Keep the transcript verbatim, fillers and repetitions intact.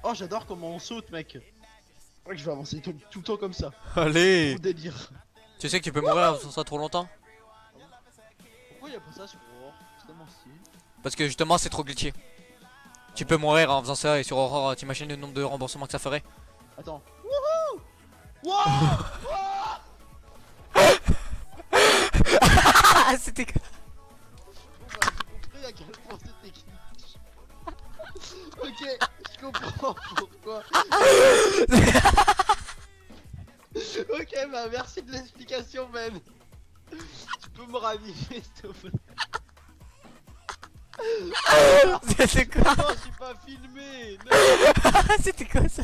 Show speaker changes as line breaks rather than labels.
Oh, j'adore comment on saute, mec. Je crois que je vais avancer tout, tout le temps comme ça.
Allez.
Trop délire.
Tu sais que tu peux mourir en faisant ça trop longtemps.
Pourquoi y'a pas ça sur Aurore? C'est tellement stylé.
Parce que justement c'est trop glitché. Tu peux mourir en faisant ça et sur Aurore, t'imagines le nombre de remboursements que ça ferait?
Attends. Wouhou! Wouah!
Ah c'était...
Bon, bah, j'ai compris à quel point c'est technique. Ok, je comprends pourquoi. Ok, bah merci de l'explication, Ben. Tu peux me raviver, s'il te plaît.
C'était quoi?
Non, j'ai pas filmé. Non.
C'était quoi ça?